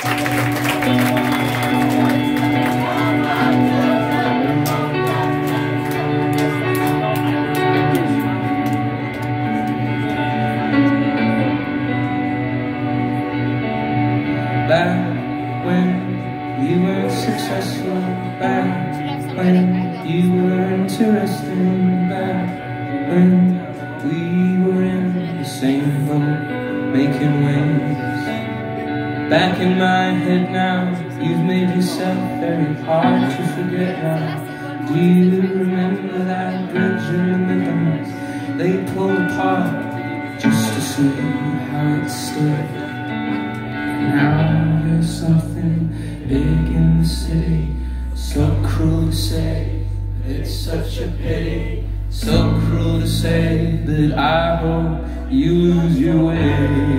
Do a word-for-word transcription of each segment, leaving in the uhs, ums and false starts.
Back when you were successful, back when you were interesting, back when we were in the same boat, making waves. Back in my head now, you've made yourself very hard to forget now. Do you remember that bridge in the Midlands? They pulled apart just to see how it stood. Now there's something big in the city, so cruel to say, it's such a pity. So cruel to say that I hope you lose your way.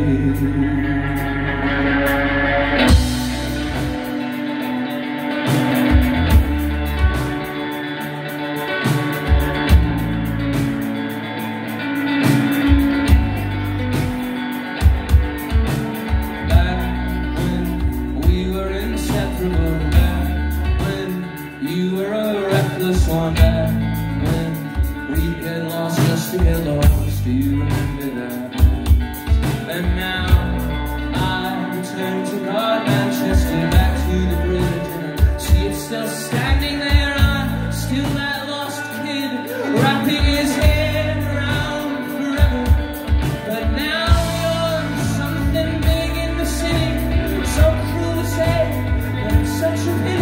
One back when we get lost just to get lost. Do you remember that? And now I return to Godmanchester, back to the bridge, and I see it still standing there. I'm still that lost kid, wrapping his head around forever. But now you're something big in the city. So cruel to say, but it's such a pity.